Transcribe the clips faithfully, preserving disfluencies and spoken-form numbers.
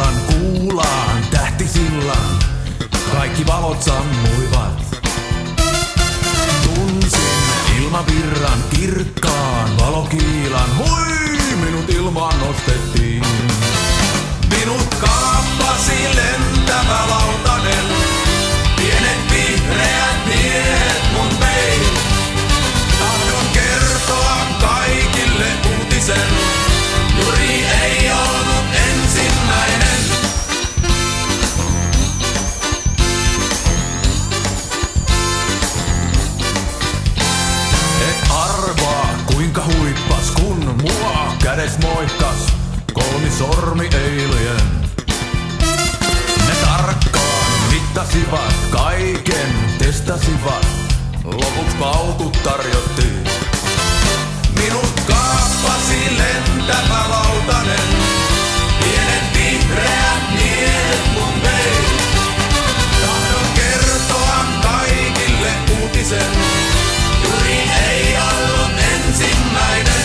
Ilmavirran kuulaan tähtisillan, kaikki valot sammuivat. Tunsin ilmavirran kirkkaan valokiilan, hui, minut ilmaan nostettiin. Minut kaappasi lentävä lautanen, pienet vihreät miehet mun vei. Tahdon kertoa kaikille uutisen, Juri ei ollut ensimmäinen. Et arvaa kuinka huippas, kun mua kädes moikkas kolmisormi alien. Ne tarkkaan mittasivat kaiken, testasivat, lopuks paukut tarjottiin. Minut kaappasi lentävä lautanen, pienet vihreät miehet mun vei. Tahdon kertoa kaikille uutisen, Juri ei ollut ensimmäinen.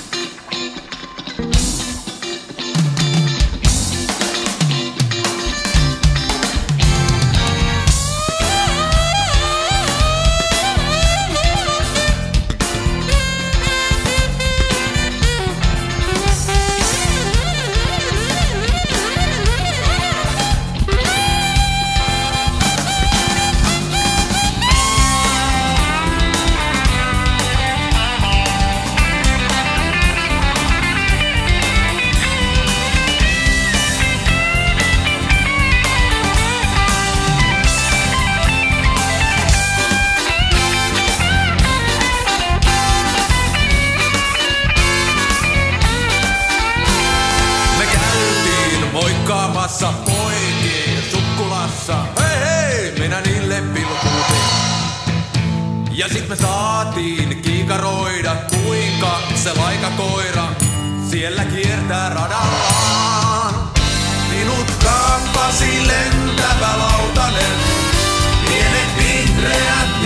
Moikkaamassa poikien sukkulassa, hei hei, minä niille pilkutin. Ja sit me saatiin kiikaroida, kuinka se laikakoira siellä kiertää radallaan. Minut kaappasi lentävä lautanen, pienet vihreät